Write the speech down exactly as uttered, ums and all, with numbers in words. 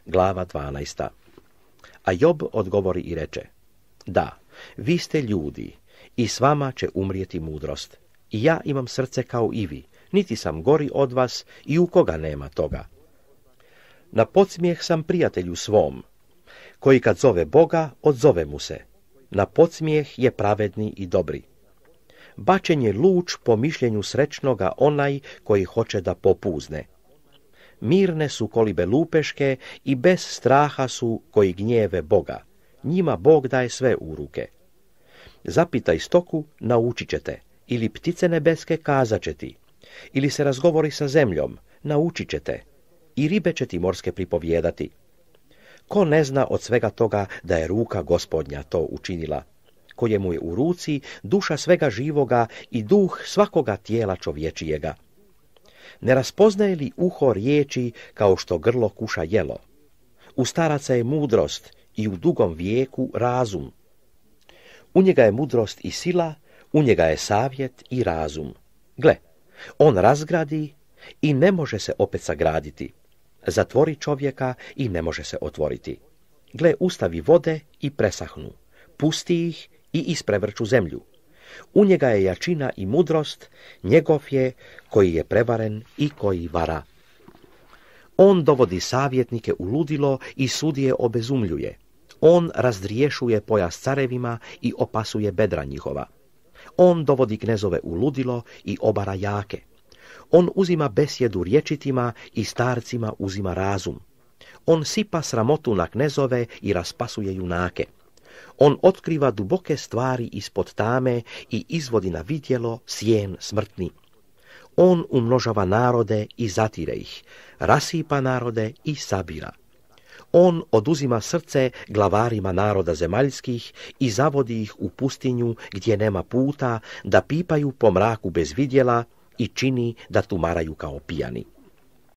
glava dvanaesta. A Job odgovori i reče: Da, vi ste ljudi i s vama će umrijeti mudrost. I ja imam srce kao i vi, niti sam gori od vas i u koga nema toga. Na podsmijeh sam prijatelju svom, koji kad zove Boga, odzove mu se. Na podsmijeh je pravedni i dobri. Bačen je luč po mišljenju srećnoga onaj koji hoće da popuzne. Mirne su kolibe lupeške i bez straha su koji gnjeve Boga. Njima Bog daje sve u ruke. Zapitaj stoku, naučit ćete, ili ptice nebeske kazat će ti, ili se razgovori sa zemljom, naučit ćete, i ribe će ti morske pripovijedati. Ko ne zna od svega toga da je ruka Gospodnja to učinila, kojemu je u ruci duša svega živoga i duh svakoga tijela čovječijega? Ne raspoznaje li uho riječi kao što grlo kuša jelo? U staraca je mudrost i u dugom vijeku razum. U njega je mudrost i sila, u njega je savjet i razum. Gle, on razgradi i ne može se opet sagraditi. Zatvori čovjeka i ne može se otvoriti. Gle, ustavi vode i presahnu. Pusti ih i isprevrću zemlju. U njega je jačina i mudrost, njegov je koji je prevaren i koji vara. On dovodi savjetnike u ludilo i sudije obezumljuje. On razdriješuje pojas carevima i opasuje bedra njihova. On dovodi knezove u ludilo i obara jake. On uzima besjedu rječitima i starcima uzima razum. On sipa sramotu na knezove i raspasuje junake. On otkriva duboke stvari ispod tame i izvodi na vidjelo sjen smrtni. On umnožava narode i zatire ih, rasipa narode i sabira. On oduzima srce glavarima naroda zemaljskih i zavodi ih u pustinju gdje nema puta, da pipaju po mraku bez vidjela i čini da tumaraju kao pijani.